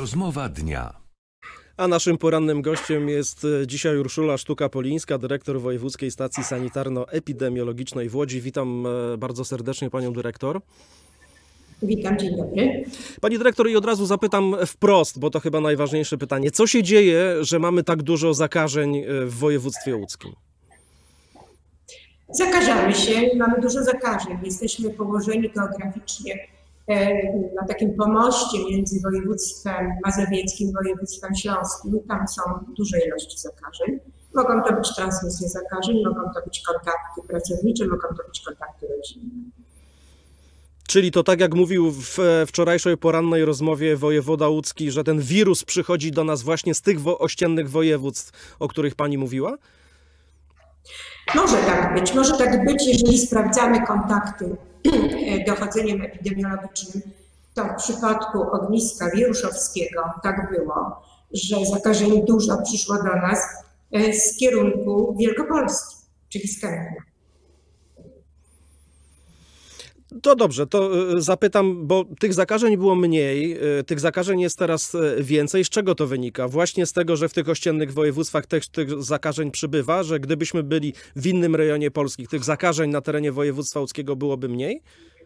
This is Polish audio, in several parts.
Rozmowa dnia. A naszym porannym gościem jest dzisiaj Urszula Sztuka-Polińska, dyrektor Wojewódzkiej Stacji Sanitarno-Epidemiologicznej w Łodzi. Witam bardzo serdecznie panią dyrektor. Witam, dzień dobry. Pani dyrektor, i od razu zapytam wprost, bo to chyba najważniejsze pytanie. Co się dzieje, że mamy tak dużo zakażeń w województwie łódzkim? Zakażamy się, mamy dużo zakażeń. Jesteśmy położeni geograficznie na takim pomoście między województwem mazowieckim, województwem śląskim. Tam są duże ilości zakażeń. Mogą to być transmisje zakażeń, mogą to być kontakty pracownicze, mogą to być kontakty rodzinne. Czyli to tak jak mówił w wczorajszej porannej rozmowie wojewoda łódzki, że ten wirus przychodzi do nas właśnie z tych ościennych województw, o których pani mówiła? Może tak być, jeżeli sprawdzamy kontakty dochodzeniem epidemiologicznym. To w przypadku ogniska wiruszowskiego tak było, że zakażeń dużo przyszło do nas z kierunku Wielkopolski, czyli z Kępna. To dobrze, to zapytam, bo tych zakażeń było mniej, tych zakażeń jest teraz więcej. Z czego to wynika? Właśnie z tego, że w tych ościennych województwach tych zakażeń przybywa, że gdybyśmy byli w innym rejonie Polski, tych zakażeń na terenie województwa łódzkiego byłoby mniej?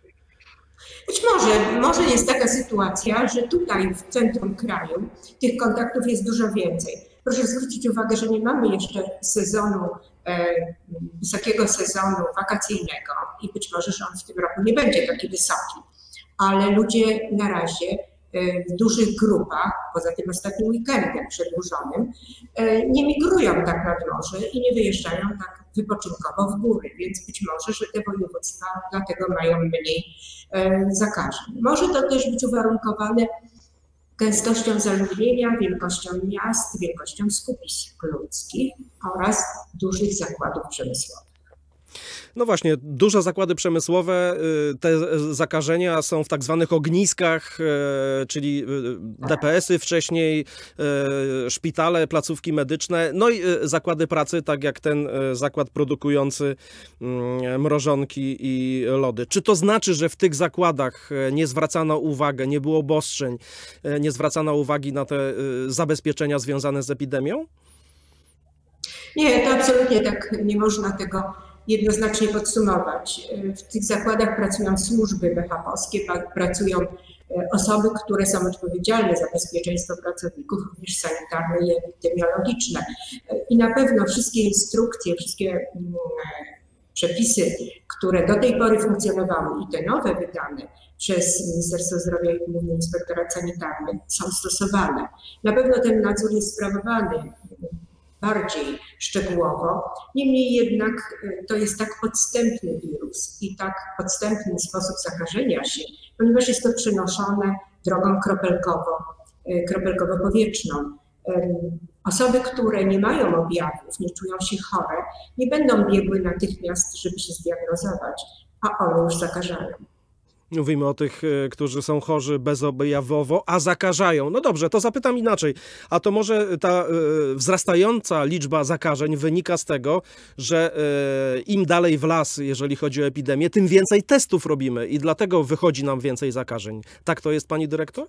Być może jest taka sytuacja, że tutaj w centrum kraju tych kontaktów jest dużo więcej. Proszę zwrócić uwagę, że nie mamy jeszcze sezonu, wysokiego sezonu wakacyjnego i być może, że on w tym roku nie będzie taki wysoki, ale ludzie na razie w dużych grupach, poza tym ostatnim weekendem przedłużonym, nie migrują tak nad morze i nie wyjeżdżają tak wypoczynkowo w góry, więc być może, że te województwa dlatego mają mniej zakażeń. Może to też być uwarunkowane gęstością zaludnienia, wielkością miast, wielkością skupisk ludzkich oraz dużych zakładów przemysłowych. No właśnie, duże zakłady przemysłowe, te zakażenia są w tak zwanych ogniskach, czyli DPS-y wcześniej, szpitale, placówki medyczne, no i zakłady pracy, tak jak ten zakład produkujący mrożonki i lody. Czy to znaczy, że w tych zakładach nie zwracano uwagi, nie było obostrzeń, nie zwracano uwagi na te zabezpieczenia związane z epidemią? Nie, to absolutnie tak nie można tego jednoznacznie podsumować. W tych zakładach pracują służby BHP-owskie, pracują osoby, które są odpowiedzialne za bezpieczeństwo pracowników, również sanitarne i epidemiologiczne. I na pewno wszystkie instrukcje, wszystkie przepisy, które do tej pory funkcjonowały i te nowe wydane przez Ministerstwo Zdrowia i Główny Inspektorat Sanitarny są stosowane. Na pewno ten nadzór jest sprawowany bardziej szczegółowo. Niemniej jednak to jest tak podstępny wirus i tak podstępny sposób zakażenia się, ponieważ jest to przenoszone drogą kropelkowo-powietrzną. Osoby, które nie mają objawów, nie czują się chore, nie będą biegły natychmiast, żeby się zdiagnozować, a one już zakażają. Mówimy o tych, którzy są chorzy bezobjawowo, a zakażają. No dobrze, to zapytam inaczej. A to może ta wzrastająca liczba zakażeń wynika z tego, że im dalej w las, jeżeli chodzi o epidemię, tym więcej testów robimy i dlatego wychodzi nam więcej zakażeń. Tak to jest, pani dyrektor?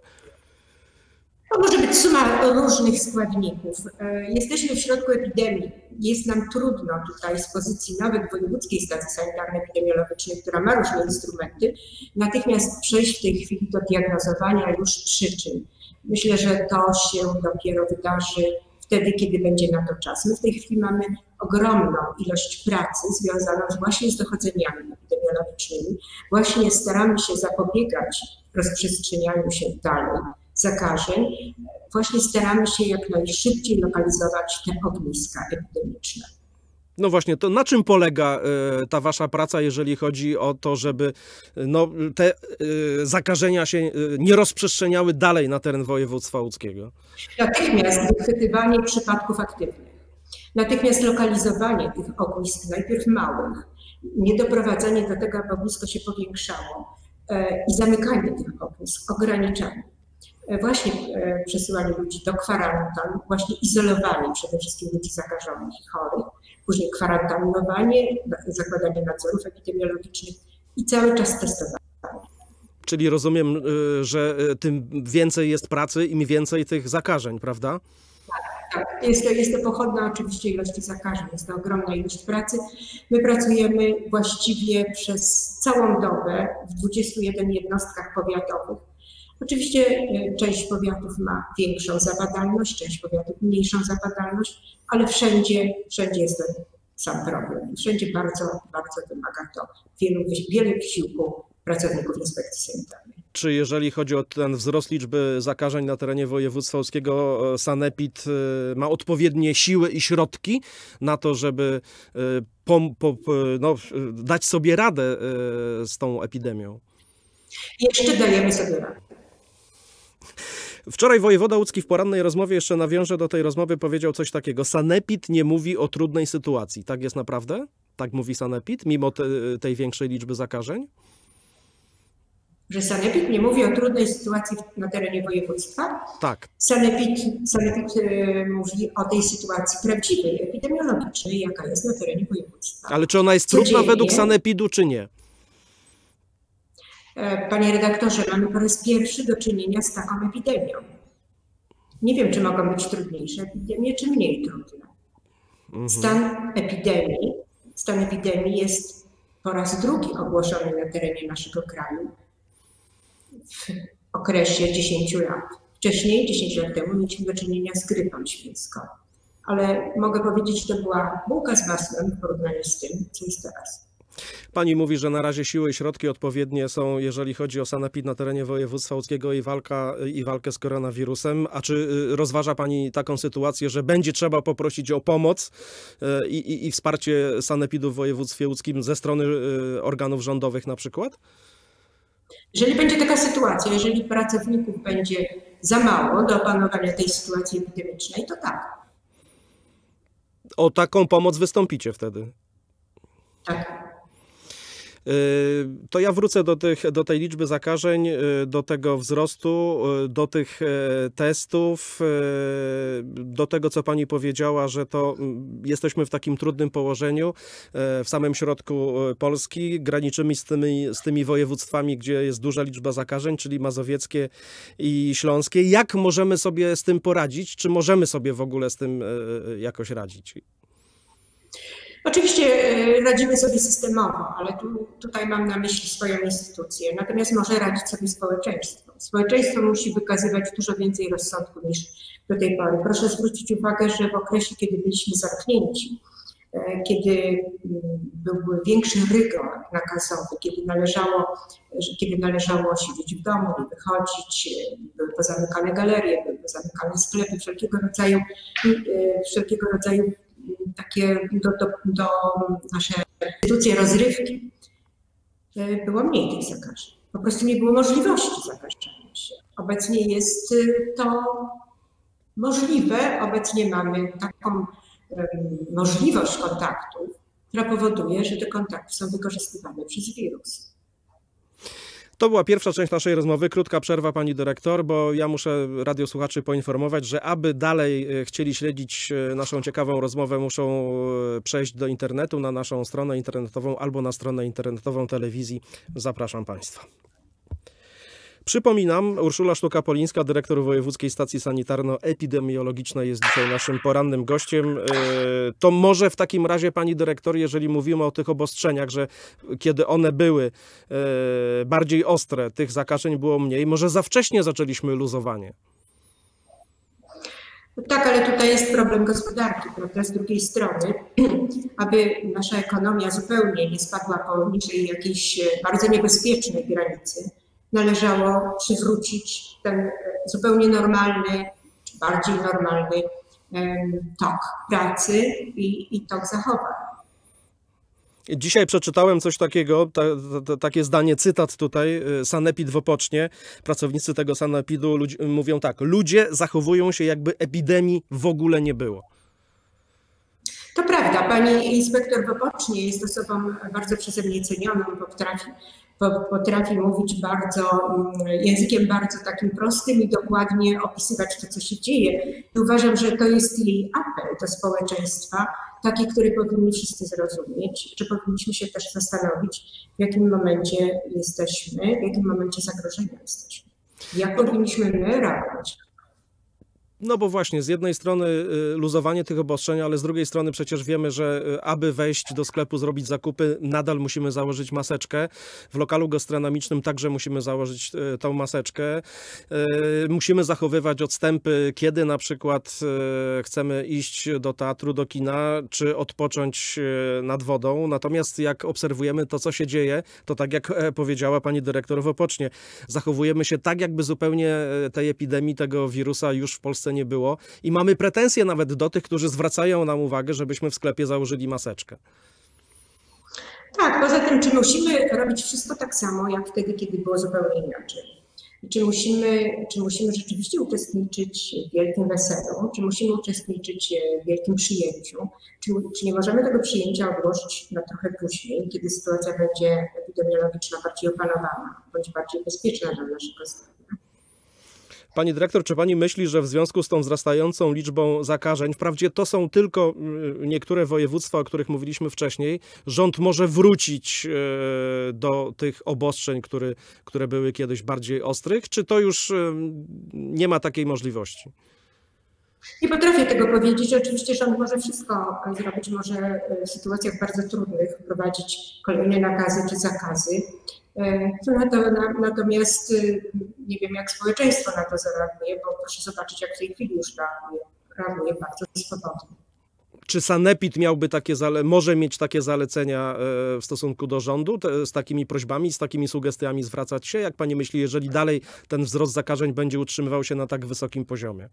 To może być suma różnych składników. Jesteśmy w środku epidemii. Jest nam trudno tutaj z pozycji nawet Wojewódzkiej Stacji Sanitarno-Epidemiologicznej, która ma różne instrumenty, natychmiast przejść w tej chwili do diagnozowania już przyczyn. Myślę, że to się dopiero wydarzy wtedy, kiedy będzie na to czas. My w tej chwili mamy ogromną ilość pracy związaną właśnie z dochodzeniami epidemiologicznymi. Właśnie staramy się zapobiegać rozprzestrzenianiu się dalej zakażeń. Właśnie staramy się jak najszybciej lokalizować te ogniska epidemiczne. No właśnie, to na czym polega ta wasza praca, jeżeli chodzi o to, żeby te zakażenia się nie rozprzestrzeniały dalej na teren województwa łódzkiego? Natychmiast wychwytywanie przypadków aktywnych, natychmiast lokalizowanie tych ognisk, najpierw małych, nie doprowadzanie do tego, aby ognisko się powiększało i zamykanie tych ognisk, ograniczanie. Właśnie przesyłanie ludzi do kwarantan, właśnie izolowanie przede wszystkim ludzi zakażonych i chorych, później kwarantannowanie, zakładanie nadzorów epidemiologicznych i cały czas testowanie. Czyli rozumiem, że tym więcej jest pracy, im więcej tych zakażeń, prawda? Tak, jest to pochodna oczywiście ilości zakażeń, jest to ogromna ilość pracy. My pracujemy właściwie przez całą dobę w 21 jednostkach powiatowych. Oczywiście część powiatów ma większą zapadalność, część powiatów mniejszą zapadalność, ale wszędzie jest to sam problem. Wszędzie bardzo, bardzo wymaga to wielu wysiłku pracowników inspekcji sanitarnej. Czy jeżeli chodzi o ten wzrost liczby zakażeń na terenie województwa łódzkiego, sanepid ma odpowiednie siły i środki na to, żeby dać sobie radę z tą epidemią? Jeszcze dajemy sobie radę. Wczoraj wojewoda łódzki w porannej rozmowie, jeszcze nawiążę do tej rozmowy, powiedział coś takiego: sanepid nie mówi o trudnej sytuacji. Tak jest naprawdę? Tak mówi sanepid, mimo tej większej liczby zakażeń? Że sanepid nie mówi o trudnej sytuacji na terenie województwa? Tak. Sanepid mówi o tej sytuacji prawdziwej, epidemiologicznej, jaka jest na terenie województwa. Ale czy ona jest trudna według sanepidu, czy nie? Panie redaktorze, mamy po raz pierwszy do czynienia z taką epidemią. Nie wiem, czy mogą być trudniejsze epidemie, czy mniej trudne. Stan epidemii jest po raz drugi ogłoszony na terenie naszego kraju w okresie 10 lat. Wcześniej, 10 lat temu, mieliśmy do czynienia z grypą świńską. Ale mogę powiedzieć, że to była bułka z masłem w porównaniu z tym, co jest teraz. Pani mówi, że na razie siły i środki odpowiednie są, jeżeli chodzi o sanepid na terenie województwa łódzkiego i walkę z koronawirusem. A czy rozważa pani taką sytuację, że będzie trzeba poprosić o pomoc i wsparcie sanepidu w województwie łódzkim ze strony organów rządowych na przykład? Jeżeli będzie taka sytuacja, jeżeli pracowników będzie za mało do opanowania tej sytuacji epidemicznej, to tak. O taką pomoc wystąpicie wtedy? Tak. To ja wrócę do tej liczby zakażeń, do tego wzrostu, do tych testów, do tego, co pani powiedziała, że to jesteśmy w takim trudnym położeniu w samym środku Polski. Graniczymy z tymi województwami, gdzie jest duża liczba zakażeń, czyli mazowieckie i śląskie. Jak możemy sobie z tym poradzić? Czy możemy sobie w ogóle z tym jakoś radzić? Oczywiście radzimy sobie systemowo, ale tutaj mam na myśli swoją instytucję. Natomiast może radzić sobie społeczeństwo. Społeczeństwo musi wykazywać dużo więcej rozsądku niż do tej pory. Proszę zwrócić uwagę, że w okresie, kiedy byliśmy zamknięci, kiedy był większy rygor nakazowy, kiedy należało siedzieć w domu, nie wychodzić, były pozamykane galerie, były pozamykane sklepy, wszelkiego rodzaju takie do nasze instytucje rozrywki, było mniej tych zakażeń. Po prostu nie było możliwości zakażenia się. Obecnie jest to możliwe. Obecnie mamy taką możliwość kontaktów, która powoduje, że te kontakty są wykorzystywane przez wirus. To była pierwsza część naszej rozmowy. Krótka przerwa, pani dyrektor, bo ja muszę radiosłuchaczy poinformować, że aby dalej chcieli śledzić naszą ciekawą rozmowę, muszą przejść do internetu, na naszą stronę internetową albo na stronę internetową telewizji. Zapraszam państwa. Przypominam, Urszula Sztuka-Polińska, dyrektor Wojewódzkiej Stacji Sanitarno-Epidemiologicznej, jest dzisiaj naszym porannym gościem. To może w takim razie, pani dyrektor, jeżeli mówimy o tych obostrzeniach, że kiedy one były bardziej ostre, tych zakażeń było mniej, może za wcześnie zaczęliśmy luzowanie? Tak, ale tutaj jest problem gospodarki, prawda? Z drugiej strony, aby nasza ekonomia zupełnie nie spadła poniżej jakiejś bardzo niebezpiecznej granicy, należało przywrócić ten zupełnie normalny, czy bardziej normalny tok pracy i tok zachowań. Dzisiaj przeczytałem coś takiego, takie zdanie, cytat tutaj, sanepid w Opocznie. Pracownicy tego sanepidu mówią tak: ludzie zachowują się, jakby epidemii w ogóle nie było. To prawda, pani inspektor w Opocznie jest osobą bardzo przeze mnie cenioną, potrafi mówić językiem bardzo takim prostym i dokładnie opisywać to, co się dzieje. I uważam, że to jest jej apel do społeczeństwa, taki, który powinni wszyscy zrozumieć, że powinniśmy się też zastanowić, w jakim momencie jesteśmy, w jakim momencie zagrożenia jesteśmy. Jak powinniśmy my reagować? No bo właśnie, z jednej strony luzowanie tych obostrzeń, ale z drugiej strony przecież wiemy, że aby wejść do sklepu, zrobić zakupy, nadal musimy założyć maseczkę. W lokalu gastronomicznym także musimy założyć tą maseczkę. Musimy zachowywać odstępy, kiedy na przykład chcemy iść do teatru, do kina, czy odpocząć nad wodą. Natomiast jak obserwujemy to, co się dzieje, to tak jak powiedziała pani dyrektor w Opocznie, zachowujemy się tak, jakby zupełnie tej epidemii, tego wirusa już w Polsce nie było i mamy pretensje nawet do tych, którzy zwracają nam uwagę, żebyśmy w sklepie założyli maseczkę. Tak, poza tym, czy musimy robić wszystko tak samo, jak wtedy, kiedy było zupełnie inaczej? Czy musimy rzeczywiście uczestniczyć w wielkim weselu? Czy musimy uczestniczyć w wielkim przyjęciu? Czy nie możemy tego przyjęcia odłożyć na trochę później, kiedy sytuacja będzie epidemiologiczna bardziej opanowana, bądź bardziej bezpieczna dla naszego zdrowia? Pani dyrektor, czy pani myśli, że w związku z tą wzrastającą liczbą zakażeń, wprawdzie to są tylko niektóre województwa, o których mówiliśmy wcześniej, rząd może wrócić do tych obostrzeń, które były kiedyś bardziej ostrych, czy to już nie ma takiej możliwości? Nie potrafię tego powiedzieć. Oczywiście rząd może wszystko zrobić, może w sytuacjach bardzo trudnych wprowadzić kolejne nakazy czy zakazy. Natomiast nie wiem, jak społeczeństwo na to zareaguje, bo proszę zobaczyć, jak w tej chwili już reaguje bardzo swobodnie. Czy sanepid może mieć takie zalecenia w stosunku do rządu, z takimi prośbami, z takimi sugestiami zwracać się? Jak pani myśli, jeżeli dalej ten wzrost zakażeń będzie utrzymywał się na tak wysokim poziomie?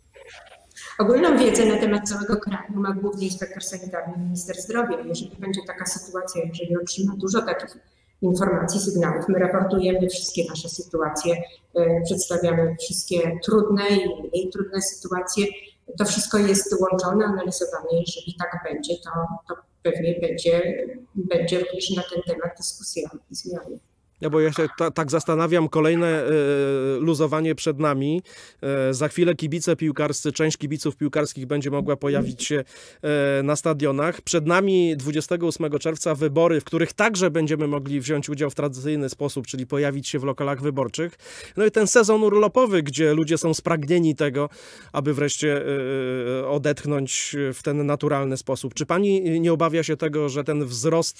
Ogólną wiedzę na temat całego kraju ma Główny Inspektor Sanitarny, Minister Zdrowia. Jeżeli będzie taka sytuacja, jeżeli otrzyma dużo takich informacji, sygnałów, my raportujemy wszystkie nasze sytuacje, przedstawiamy wszystkie trudne i mniej trudne sytuacje. To wszystko jest łączone, analizowane. Jeżeli tak będzie, to pewnie będzie również na ten temat dyskusja i zmiany. Ja bo ja się tak zastanawiam, kolejne luzowanie przed nami. Za chwilę kibice piłkarscy, część kibiców piłkarskich będzie mogła pojawić się na stadionach. Przed nami 28 czerwca wybory, w których także będziemy mogli wziąć udział w tradycyjny sposób, czyli pojawić się w lokalach wyborczych. No i ten sezon urlopowy, gdzie ludzie są spragnieni tego, aby wreszcie odetchnąć w ten naturalny sposób. Czy pani nie obawia się tego, że ten wzrost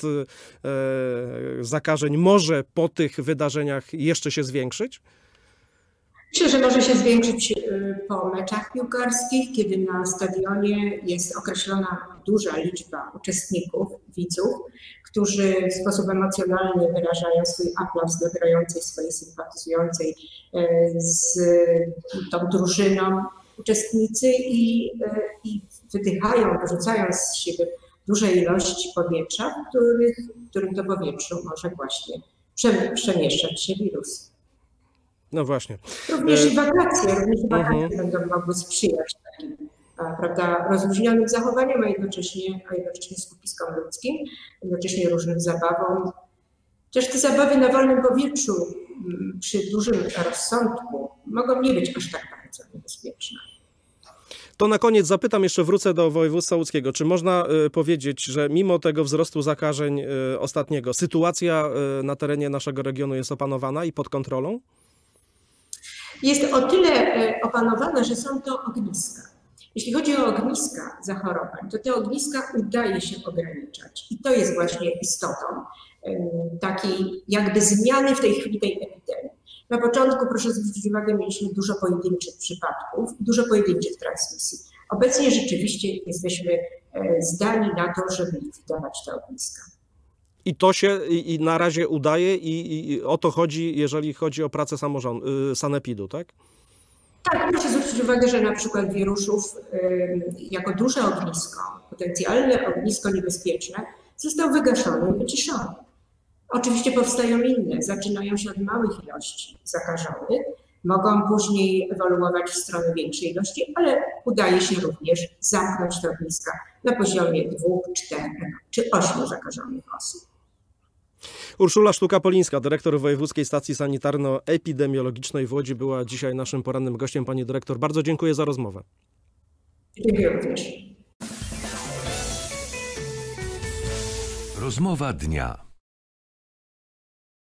zakażeń może po tych wydarzeniach jeszcze się zwiększyć? Myślę, że może się zwiększyć po meczach piłkarskich, kiedy na stadionie jest określona duża liczba uczestników, widzów, którzy w sposób emocjonalny wyrażają swój aplauz dla grającej, swojej sympatyzującej z tą drużyną uczestnicy i wydychają, wyrzucają z siebie duże ilości powietrza, w którym to powietrzu może właśnie przemieszczać się wirus. No właśnie. Również i wakacje będą mogły sprzyjać takim, prawda, rozluźnionym zachowaniom, a jednocześnie skupiskom ludzkim, jednocześnie różnym zabawom. Chociaż te zabawy na wolnym powietrzu przy dużym rozsądku mogą nie być aż tak bardzo niebezpieczne. To na koniec zapytam, jeszcze wrócę do województwa łódzkiego. Czy można powiedzieć, że mimo tego wzrostu zakażeń ostatniego, sytuacja na terenie naszego regionu jest opanowana i pod kontrolą? Jest o tyle opanowana, że są to ogniska. Jeśli chodzi o ogniska zachorowań, to te ogniska udaje się ograniczać. I to jest właśnie istotą takiej jakby zmiany w tej chwili tej epidemii. Na początku, proszę zwrócić uwagę, mieliśmy dużo pojedynczych przypadków, dużo pojedynczych transmisji. Obecnie rzeczywiście jesteśmy zdani na to, żeby likwidować te ogniska. I to się i na razie udaje i o to chodzi, jeżeli chodzi o pracę sanepidu, tak? Tak, proszę zwrócić uwagę, że na przykład wiruszów jako duże ognisko, potencjalne ognisko niebezpieczne, został wygaszony i wyciszony. Oczywiście powstają inne, zaczynają się od małych ilości zakażonych, mogą później ewoluować w stronę większej ilości, ale udaje się również zamknąć te ogniska na poziomie 2, 4 czy 8 zakażonych osób. Urszula Sztuka-Polińska, dyrektor Wojewódzkiej Stacji Sanitarno-Epidemiologicznej w Łodzi, była dzisiaj naszym porannym gościem. Pani dyrektor, bardzo dziękuję za rozmowę. Dziękuję również. Rozmowa dnia.